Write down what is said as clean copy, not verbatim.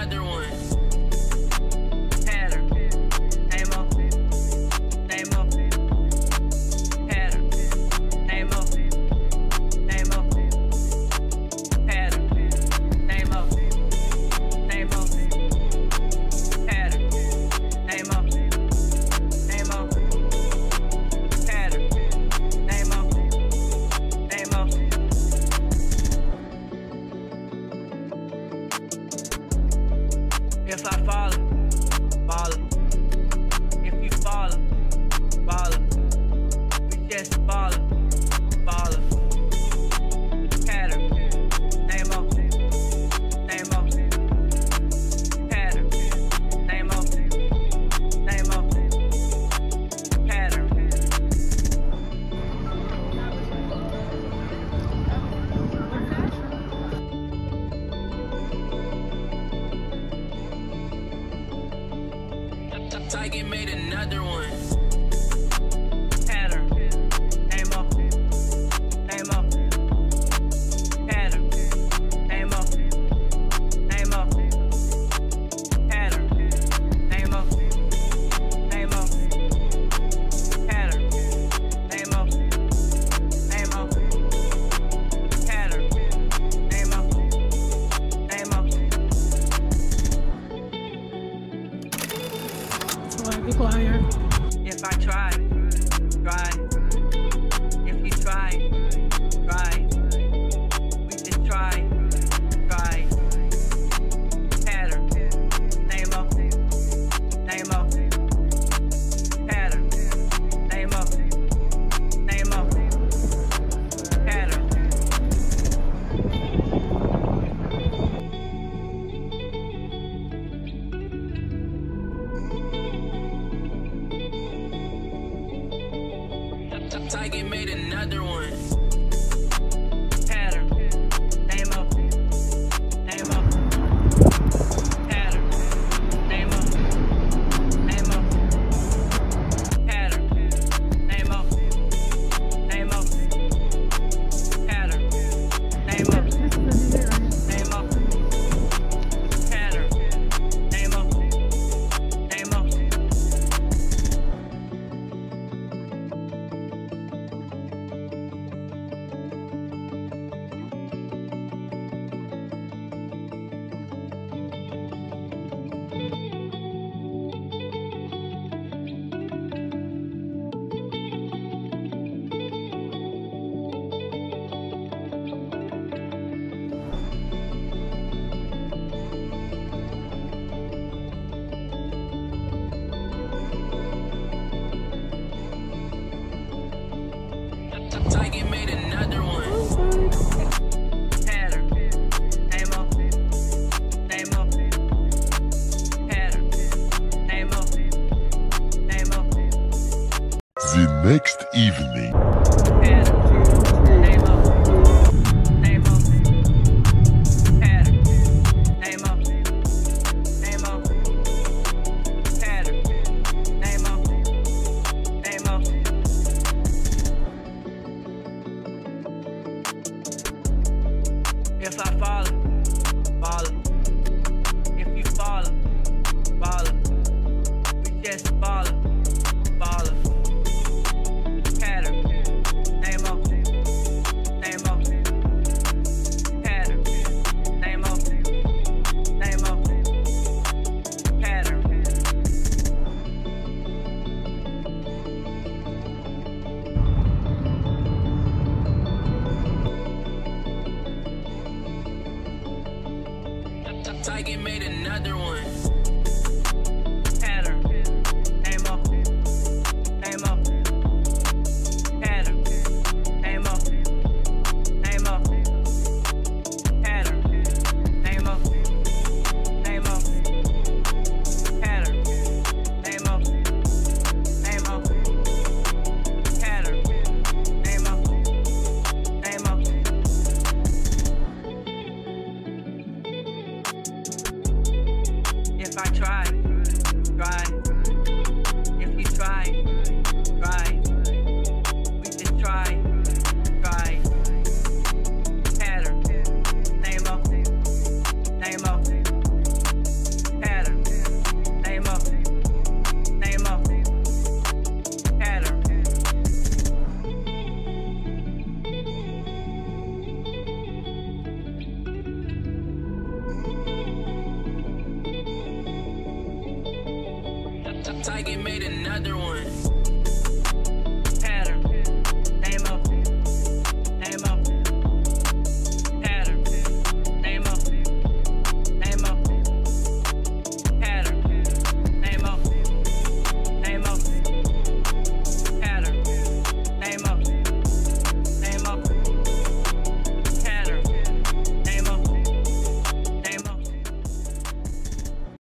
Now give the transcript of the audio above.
another one. Pattern. Name-o. Name-o. Pattern. Name-o. Name-o. Pattern. Name-o. Name-o. Pattern. Name-o. Name-o. Pattern. Name-o. Name-o. If I follow, follow. If you follow, follow. We just follow, follow. Pattern. Name-o. Name-o. Pattern. Name-o. Name-o. Pattern. Tiger made another one. Pattern. Name-o. Name-o. Pattern. Name-o. Name-o. Pattern. Name-o. Name-o. Pattern. Name-o. Name-o. Pattern. Name-o. Name-o. Be quiet. If I try, try. If you try, try. We just try, try. Pattern. Name-o. Name-o. Pattern. Name-o. Name-o. Pattern. Tiger made another one. Pattern. Name-o. Name-o. Pattern. Name-o. Name-o. Pattern. Name-o. Name-o. Pattern. Name-o. Name-o. Pattern. Name-o. Name-o. Tiger made another one. Pattern. Name-o. Name-o. Pattern. Name-o. Name-o. The next evening. Pattern. Name-o. Name-o. Pattern. Name-o. Name-o. Pattern. Name-o. Name-o. If I follow, follow. If you follow, follow. We just follow, follow. Pattern. Name-o. Name-o. Pattern. Name-o. Name-o. Pattern. Tiger made another one. Pattern. Name-o. Name-o. Pattern. Name-o. Name-o. Pattern. Name-o. Name-o. Pattern. Name-o. Name-o. Pattern. Name-o. Name-o. If another one.